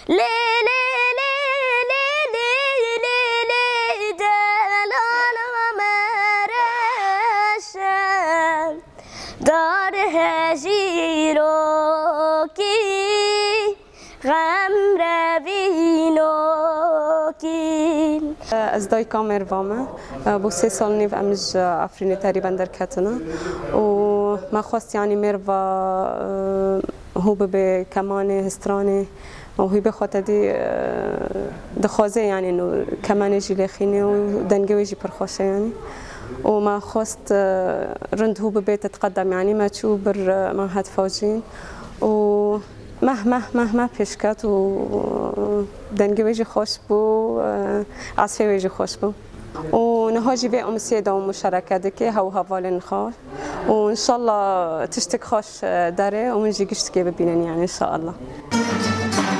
لي لي لي لي لي لي لي جلال ومرشم دار هجیرو کی غم روینو کی از دای کامر وامه بو 3 سال نیو امج افرینی تقریبا در کتنه و ما خواست یعنی مروا هو به کمان هسترانه و هی به خاطر دی دخوازه یعنی نو کمان جیل خینه و دنگوی جی پرخوشه یعنی و ما خواست رند هو به بیت تقدم یعنی ما چو بر معهد فوجین و مهما پیش کرد و دنگی ویجی خوش بو عصفی ویجی خوش بو و نهاجی به امسیه دام مشارکت که هوا حوالن خواه و انشالله تشتک خوش داره و منجی گشت که ببینن یعنی انشالله